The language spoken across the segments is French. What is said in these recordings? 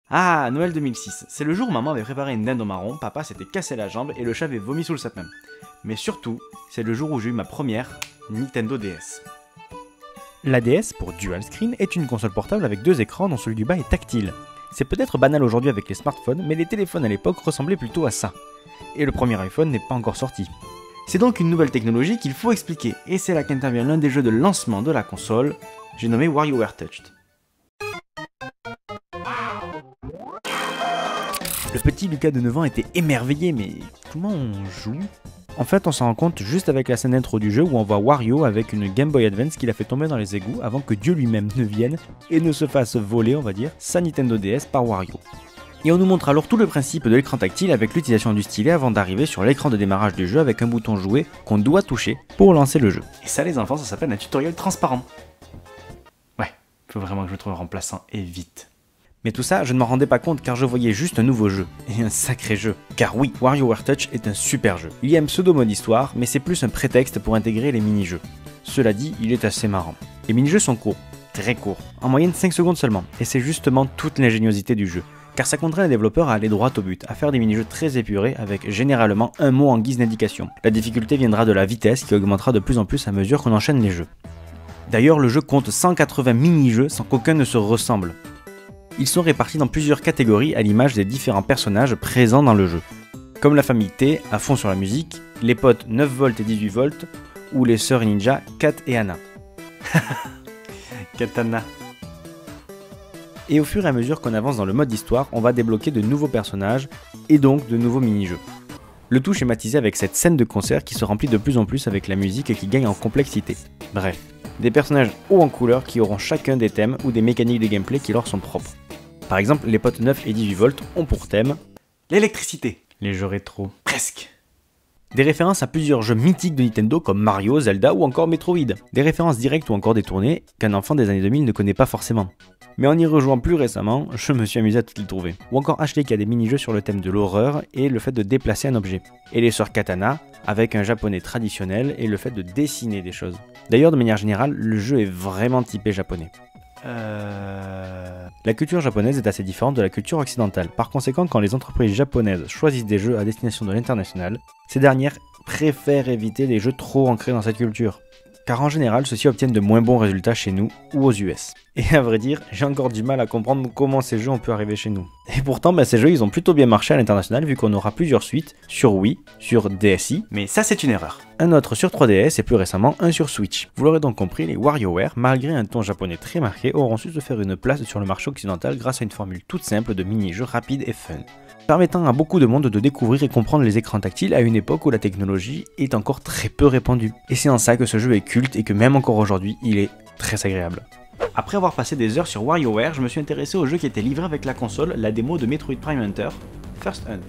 Ah, Noël 2006, c'est le jour où maman avait préparé une dinde au marron, papa s'était cassé la jambe et le chat avait vomi sous le sapin. Mais surtout, c'est le jour où j'ai eu ma première Nintendo DS. La DS, pour Dual Screen, est une console portable avec deux écrans dont celui du bas est tactile. C'est peut-être banal aujourd'hui avec les smartphones, mais les téléphones à l'époque ressemblaient plutôt à ça. Et le premier iPhone n'est pas encore sorti. C'est donc une nouvelle technologie qu'il faut expliquer, et c'est là qu'intervient l'un des jeux de lancement de la console, j'ai nommé WarioWare Touched. Le petit Lucas de 9 ans était émerveillé, mais comment on joue? En fait, on s'en rend compte juste avec la scène d'intro du jeu où on voit Wario avec une Game Boy Advance qu'il a fait tomber dans les égouts avant que Dieu lui-même ne vienne et ne se fasse voler, on va dire, sa Nintendo DS par Wario. Et on nous montre alors tout le principe de l'écran tactile avec l'utilisation du stylet avant d'arriver sur l'écran de démarrage du jeu avec un bouton jouer qu'on doit toucher pour lancer le jeu. Et ça les enfants, ça s'appelle un tutoriel transparent. Ouais, faut vraiment que je me trouve un remplaçant et vite. Mais tout ça, je ne m'en rendais pas compte car je voyais juste un nouveau jeu, et un sacré jeu. Car oui, WarioWare Touch est un super jeu. Il y a un pseudo-mode histoire, mais c'est plus un prétexte pour intégrer les mini-jeux. Cela dit, il est assez marrant. Les mini-jeux sont courts, très courts, en moyenne 5 secondes seulement, et c'est justement toute l'ingéniosité du jeu. Car ça contraint les développeurs à aller droit au but, à faire des mini-jeux très épurés avec généralement un mot en guise d'indication. La difficulté viendra de la vitesse qui augmentera de plus en plus à mesure qu'on enchaîne les jeux. D'ailleurs, le jeu compte 180 mini-jeux sans qu'aucun ne se ressemble. Ils sont répartis dans plusieurs catégories à l'image des différents personnages présents dans le jeu. Comme la famille T, à fond sur la musique, les potes 9 volts et 18 volts, ou les sœurs ninja Kat et Anna. Katana. Et au fur et à mesure qu'on avance dans le mode histoire, on va débloquer de nouveaux personnages et donc de nouveaux mini-jeux. Le tout schématisé avec cette scène de concert qui se remplit de plus en plus avec la musique et qui gagne en complexité. Bref, des personnages hauts en couleur qui auront chacun des thèmes ou des mécaniques de gameplay qui leur sont propres. Par exemple, les potes 9 et 18 volts ont pour thème l'électricité. les jeux rétro. Presque. Des références à plusieurs jeux mythiques de Nintendo comme Mario, Zelda ou encore Metroid. Des références directes ou encore détournées qu'un enfant des années 2000 ne connaît pas forcément. Mais en y rejoignant plus récemment, je me suis amusé à toutes les trouver. Ou encore acheter qu'il y a des mini-jeux sur le thème de l'horreur et le fait de déplacer un objet. Et les sœurs Katana, avec un japonais traditionnel et le fait de dessiner des choses. D'ailleurs, de manière générale, le jeu est vraiment typé japonais. La culture japonaise est assez différente de la culture occidentale. Par conséquent, quand les entreprises japonaises choisissent des jeux à destination de l'international, ces dernières préfèrent éviter les jeux trop ancrés dans cette culture. Car en général, ceux-ci obtiennent de moins bons résultats chez nous ou aux US. Et à vrai dire, j'ai encore du mal à comprendre comment ces jeux ont pu arriver chez nous. Et pourtant, ces jeux ils ont plutôt bien marché à l'international vu qu'on aura plusieurs suites sur Wii, sur DSi, mais ça c'est une erreur. Un autre sur 3DS et plus récemment un sur Switch. Vous l'aurez donc compris, les WarioWare, malgré un ton japonais très marqué, auront su se faire une place sur le marché occidental grâce à une formule toute simple de mini-jeux rapides et fun, permettant à beaucoup de monde de découvrir et comprendre les écrans tactiles à une époque où la technologie est encore très peu répandue. Et c'est en ça que ce jeu est culte et que même encore aujourd'hui, il est très agréable. Après avoir passé des heures sur WarioWare, je me suis intéressé au jeu qui était livré avec la console, la démo de Metroid Prime Hunter, First Hunt.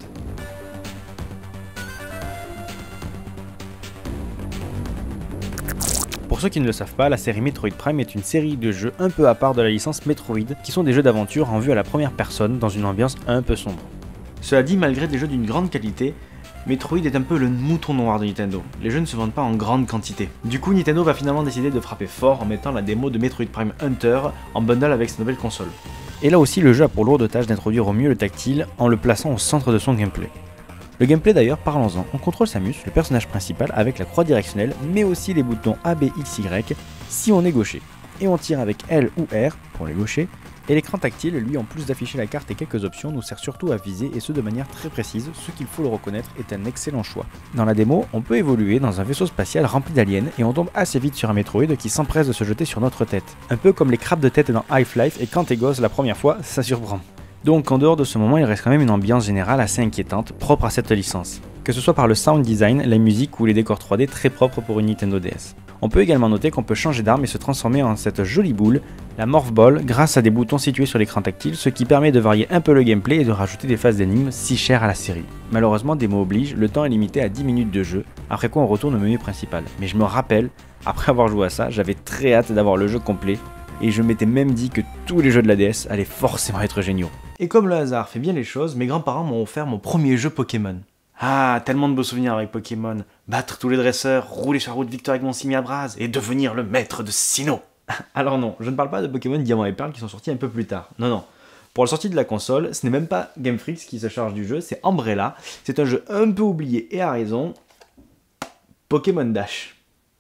Pour ceux qui ne le savent pas, la série Metroid Prime est une série de jeux un peu à part de la licence Metroid, qui sont des jeux d'aventure en vue à la première personne dans une ambiance un peu sombre. Cela dit, malgré des jeux d'une grande qualité, Metroid est un peu le mouton noir de Nintendo. Les jeux ne se vendent pas en grande quantité. Du coup, Nintendo va finalement décider de frapper fort en mettant la démo de Metroid Prime Hunter en bundle avec sa nouvelle console. Et là aussi, le jeu a pour lourde tâche d'introduire au mieux le tactile en le plaçant au centre de son gameplay. Le gameplay d'ailleurs, parlons-en, on contrôle Samus, le personnage principal, avec la croix directionnelle, mais aussi les boutons A, B, X, Y si on est gaucher. Et on tire avec L ou R pour les gauchers. Et l'écran tactile, lui, en plus d'afficher la carte et quelques options, nous sert surtout à viser, et ce de manière très précise, ce qu'il faut le reconnaître est un excellent choix. Dans la démo, on peut évoluer dans un vaisseau spatial rempli d'aliens, et on tombe assez vite sur un Metroid qui s'empresse de se jeter sur notre tête. Un peu comme les crabes de tête dans Half-Life, et quand t'es gosse la première fois, ça surprend. Donc en dehors de ce moment, il reste quand même une ambiance générale assez inquiétante, propre à cette licence. Que ce soit par le sound design, la musique ou les décors 3D très propres pour une Nintendo DS. On peut également noter qu'on peut changer d'arme et se transformer en cette jolie boule, la Morph Ball, grâce à des boutons situés sur l'écran tactile, ce qui permet de varier un peu le gameplay et de rajouter des phases d'énigmes si chères à la série. Malheureusement, démo oblige, le temps est limité à 10 minutes de jeu, après quoi on retourne au menu principal. Mais je me rappelle, après avoir joué à ça, j'avais très hâte d'avoir le jeu complet, et je m'étais même dit que tous les jeux de la DS allaient forcément être géniaux. Et comme le hasard fait bien les choses, mes grands-parents m'ont offert mon premier jeu Pokémon. Ah, tellement de beaux souvenirs avec Pokémon. Battre tous les dresseurs, rouler sur la route victoire avec mon Simiabras et devenir le maître de Sinnoh. Alors non, je ne parle pas de Pokémon Diamant et Perle qui sont sortis un peu plus tard. Non, Pour la sortie de la console, ce n'est même pas Game Freak qui se charge du jeu, c'est Umbrella. C'est un jeu un peu oublié et à raison, Pokémon Dash.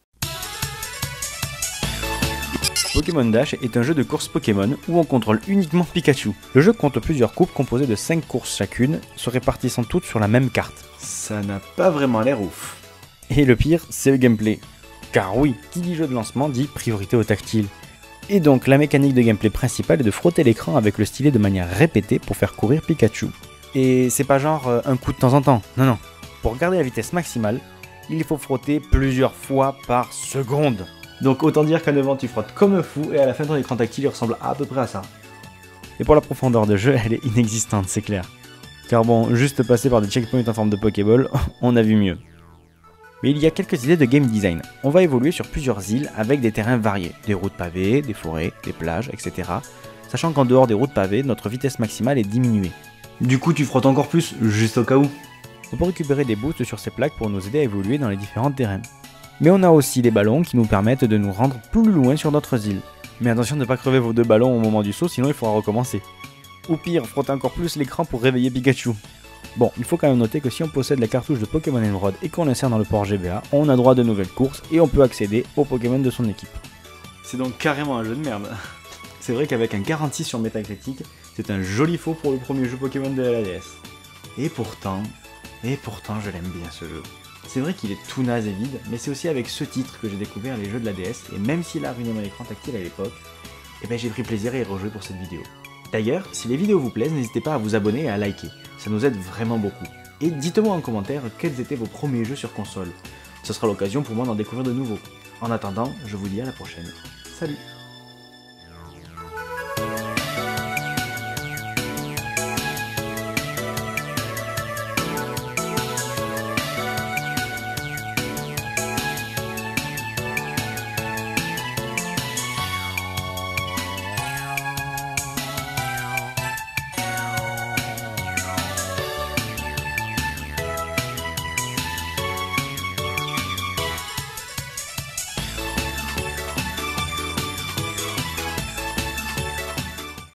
Pokémon Dash est un jeu de course Pokémon où on contrôle uniquement Pikachu. Le jeu compte plusieurs coupes composées de 5 courses chacune, se répartissant toutes sur la même carte. Ça n'a pas vraiment l'air ouf. Et le pire, c'est le gameplay. Car oui, qui dit jeu de lancement dit priorité au tactile. Et donc la mécanique de gameplay principale est de frotter l'écran avec le stylet de manière répétée pour faire courir Pikachu. Et c'est pas genre un coup de temps en temps, non. Pour garder la vitesse maximale, il faut frotter plusieurs fois par seconde. Donc autant dire qu'à 9 ans tu frottes comme un fou et à la fin ton écran tactile il ressemble à peu près à ça. Et pour la profondeur de jeu, elle est inexistante, c'est clair. Car bon, juste passer par des checkpoints en forme de Pokéball, on a vu mieux. Mais il y a quelques idées de game design. On va évoluer sur plusieurs îles avec des terrains variés, des routes pavées, des forêts, des plages, etc. Sachant qu'en dehors des routes pavées, notre vitesse maximale est diminuée. Du coup tu frottes encore plus, juste au cas où. On peut récupérer des boosts sur ces plaques pour nous aider à évoluer dans les différents terrains. Mais on a aussi des ballons qui nous permettent de nous rendre plus loin sur d'autres îles. Mais attention de ne pas crever vos 2 ballons au moment du saut, sinon il faudra recommencer. Ou pire, frotter encore plus l'écran pour réveiller Pikachu. Bon, il faut quand même noter que si on possède la cartouche de Pokémon Emerald et qu'on l'insère dans le port GBA, on a droit à de nouvelles courses et on peut accéder aux Pokémon de son équipe. C'est donc carrément un jeu de merde. C'est vrai qu'avec un 46 sur Metacritic, c'est un joli faux pour le premier jeu Pokémon de la DS. Et pourtant je l'aime bien ce jeu. C'est vrai qu'il est tout naze et vide, mais c'est aussi avec ce titre que j'ai découvert les jeux de la DS, et même s'il a ruiné mon écran tactile à l'époque, j'ai pris plaisir à y rejouer pour cette vidéo. D'ailleurs, si les vidéos vous plaisent, n'hésitez pas à vous abonner et à liker, ça nous aide vraiment beaucoup. Et dites-moi en commentaire quels étaient vos premiers jeux sur console. Ce sera l'occasion pour moi d'en découvrir de nouveaux. En attendant, je vous dis à la prochaine. Salut!